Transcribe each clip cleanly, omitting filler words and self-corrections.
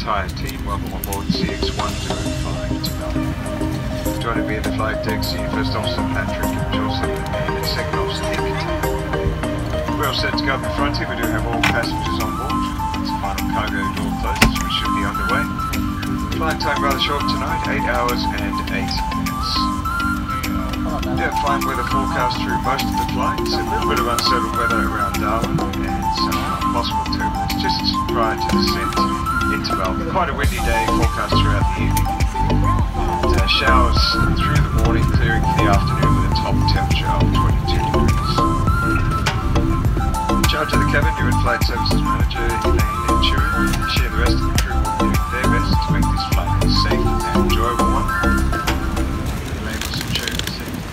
entire team, welcome on board CX-105 to Melbourne. Joining me in the flight deck, Senior First Officer Patrick Joseph and Second Officer Nick. We're all set to go up in front here. We do have all passengers on board. It's the final cargo door closes, we should be underway. Flight time rather short tonight, 8 hours and 8 minutes. We have fine weather forecast through most of the flights, a little bit of unsettled weather around Darwin and some possible turbulence just prior to descent into Melbourne. Quite a windy day forecast throughout the evening. And, showers through the morning, clearing for the afternoon with a top temperature of 22 degrees. In charge of the cabin, new in-flight services manager Elaine Enturi. She and the rest of the crew will be doing their best to make this flight a safe and enjoyable one. Elaine will some show the safety.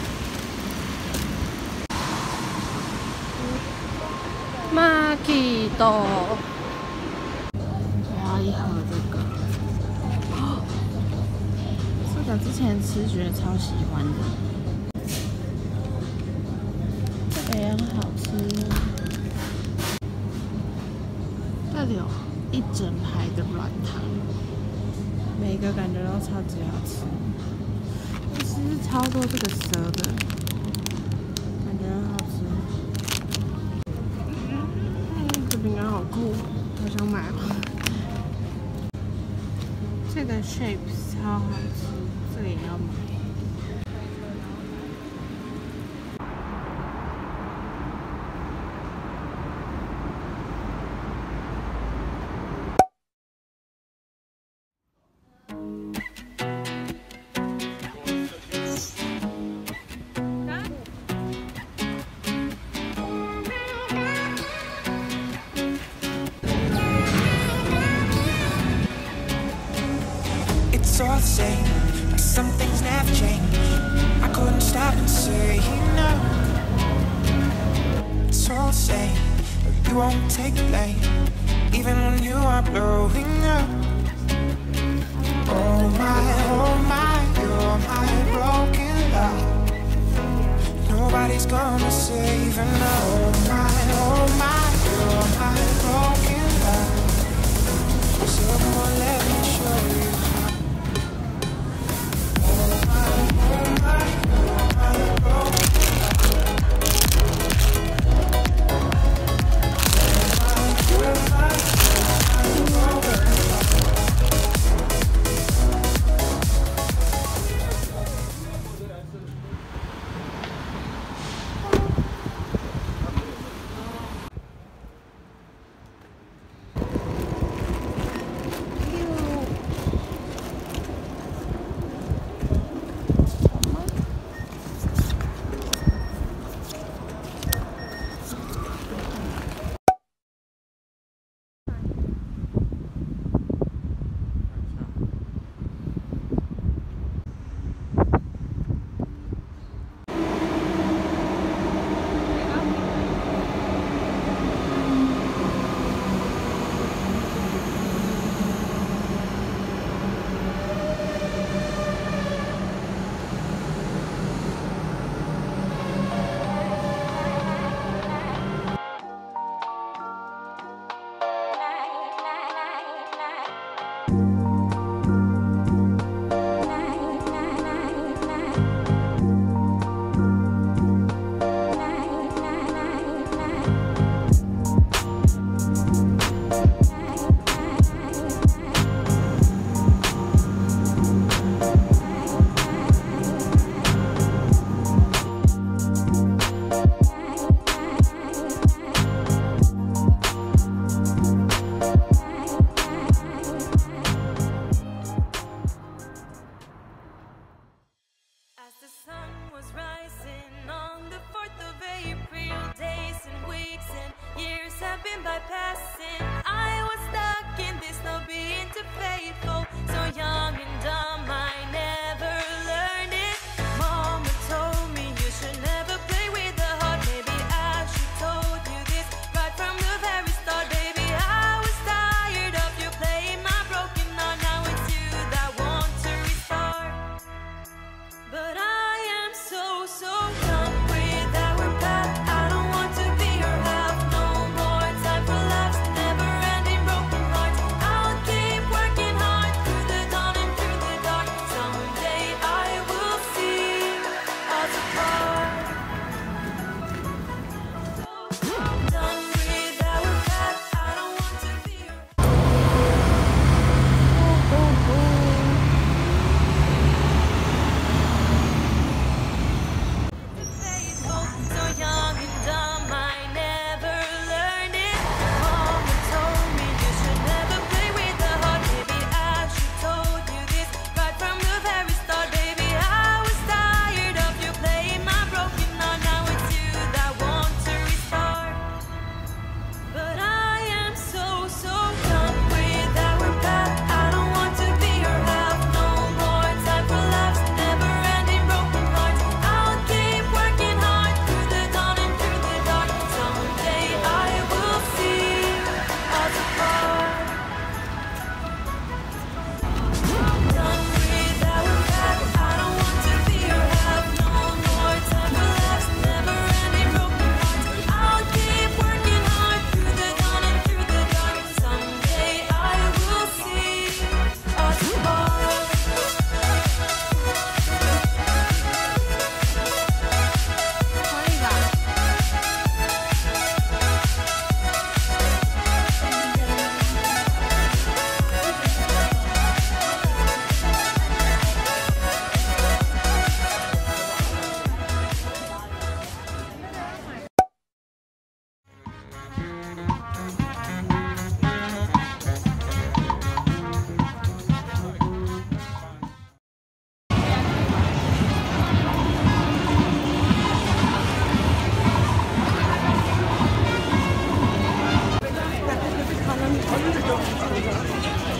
Makito，我要一盒这个。这个之前吃觉得超喜欢的，这个也很好吃。这里有一整排的软糖，每个感觉都超级好吃。其实超多这个蛇的，感觉很好吃。这饼干好酷，好想买哦。这个 shape 超好吃，这个也要买。 It's all the same, but some things never change. I couldn't stop and say no. It's all the same, but you won't take the blame, even when you are blowing up. Oh my, you're my broken love. Nobody's gonna save her now. Oh my, you're my broken love. So come on, let me show you.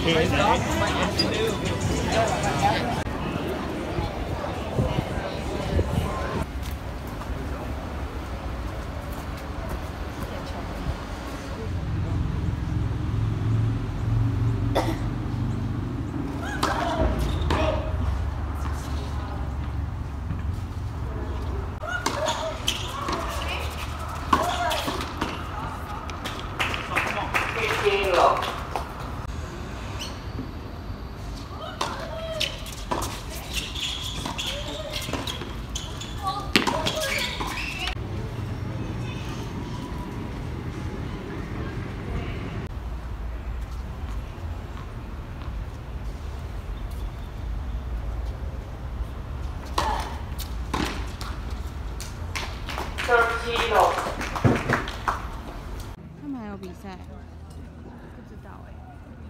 他们还有比赛，不知道哎。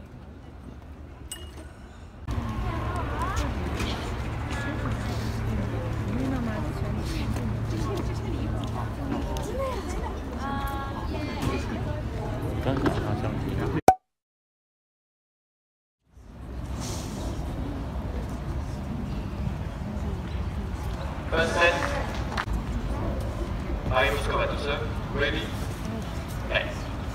刚才好像听。 First set. Allez, Moscou va tout seul. Ready? Next.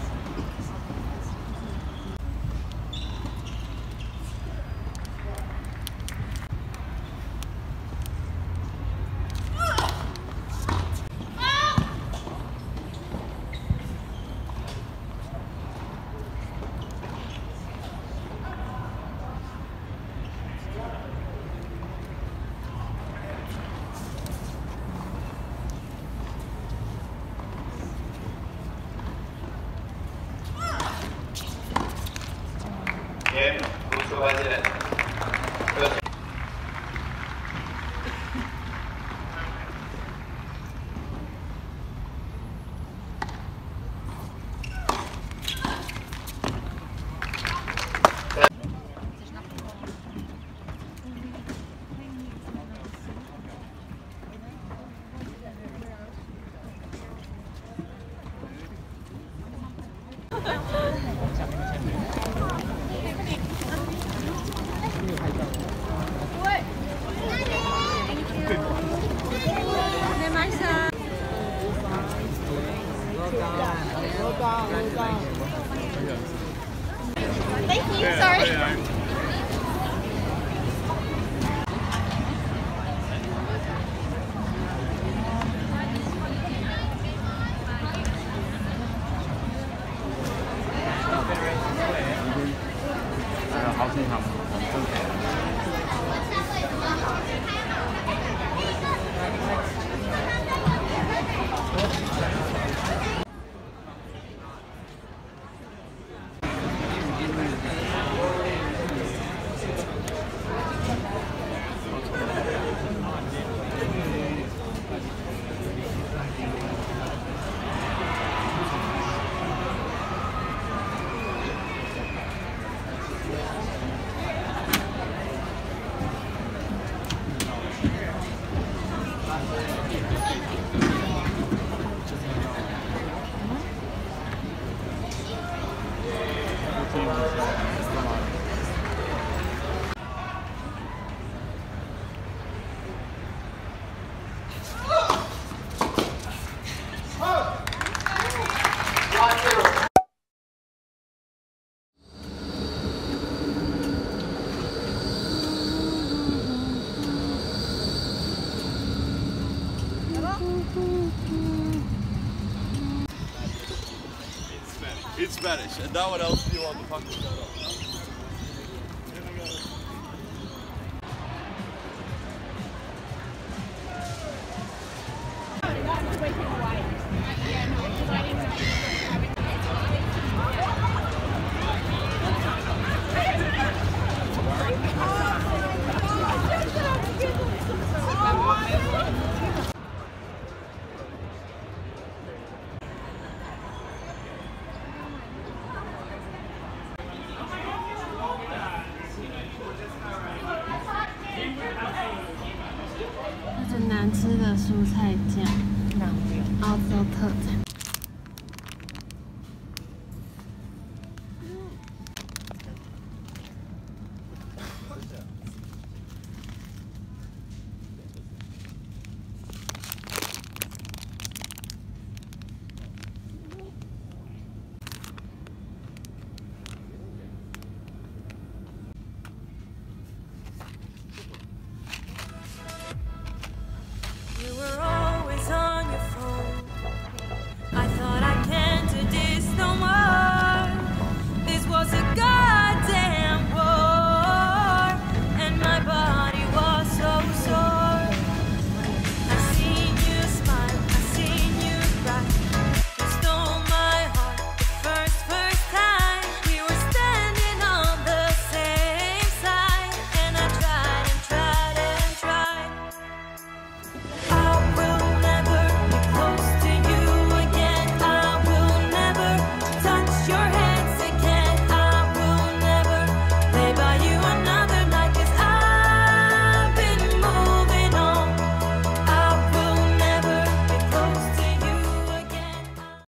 Game, Moscou va direct. First. Thank you, sorry. It's Spanish. And now what else do you want to talk about? 很难吃的蔬菜酱，澳洲特产。 真的。